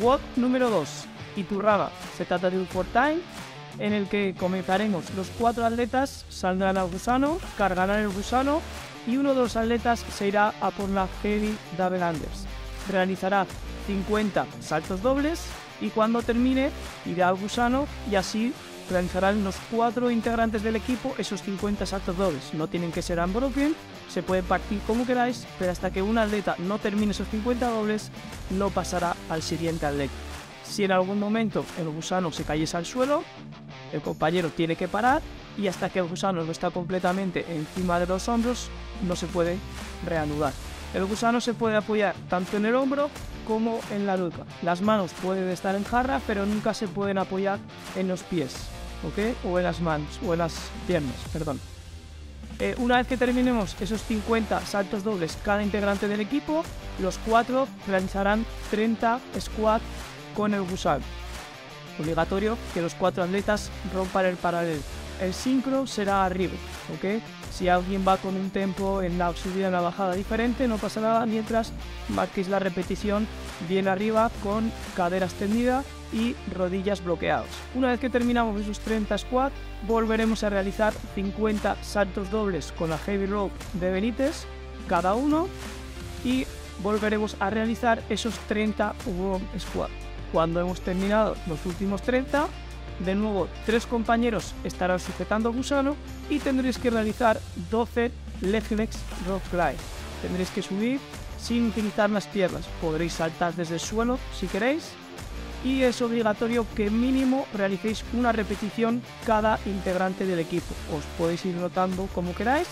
WOD número 2, Iturraba. Se trata de un for time en el que comenzaremos. Los 4 atletas saldrán al gusano, cargarán el gusano y uno de los atletas se irá a por la Heavy Double Unders. Realizará 50 saltos dobles y cuando termine irá al gusano y así realizarán los 4 integrantes del equipo esos 50 saltos dobles. No tienen que ser unbroken, se puede partir como queráis, pero hasta que un atleta no termine esos 50 dobles no pasará al siguiente atleta. Si en algún momento el gusano se cayese al suelo, el compañero tiene que parar y hasta que el gusano no está completamente encima de los hombros no se puede reanudar. El gusano se puede apoyar tanto en el hombro como en la nuca. Las manos pueden estar en jarra, pero nunca se pueden apoyar en los pies, ¿ok? O en las manos, o en las piernas, perdón. Una vez que terminemos esos 50 saltos dobles cada integrante del equipo, los 4 realizarán 30 squats con el gusano. Obligatorio que los 4 atletas rompan el paralelo. El sincro será arriba, ¿ok? Si alguien va con un tempo en la subida y en la bajada diferente, no pasa nada mientras marquéis la repetición bien arriba con cadera extendida y rodillas bloqueadas. Una vez que terminamos esos 30 squats, volveremos a realizar 50 saltos dobles con la Heavy Rope de Benítez cada uno y volveremos a realizar esos 30 warm squats. Cuando hemos terminado los últimos 30, de nuevo 3 compañeros estarán sujetando al gusano y tendréis que realizar 12 leg flex rock climb. Tendréis que subir sin utilizar las piernas. Podréis saltar desde el suelo si queréis y es obligatorio que mínimo realicéis una repetición cada integrante del equipo. Os podéis ir rotando como queráis.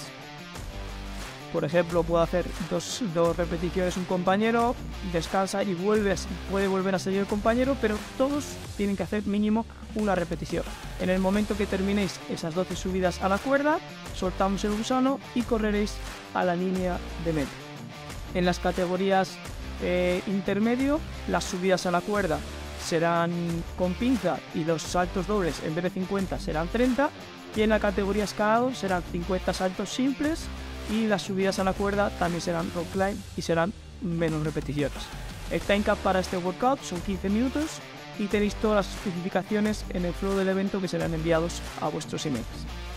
Por ejemplo, puedo hacer dos repeticiones un compañero, descansa y puede volver a seguir el compañero, pero todos tienen que hacer mínimo una repetición. En el momento que terminéis esas 12 subidas a la cuerda, soltamos el gusano y correréis a la línea de meta. En las categorías intermedio, las subidas a la cuerda serán con pinza y los saltos dobles en vez de 50 serán 30, y en la categoría escalado serán 50 saltos simples y las subidas a la cuerda también serán rock climb y serán menos repeticiones. El time cap para este workout son 15 minutos y tenéis todas las especificaciones en el flow del evento que serán enviados a vuestros emails.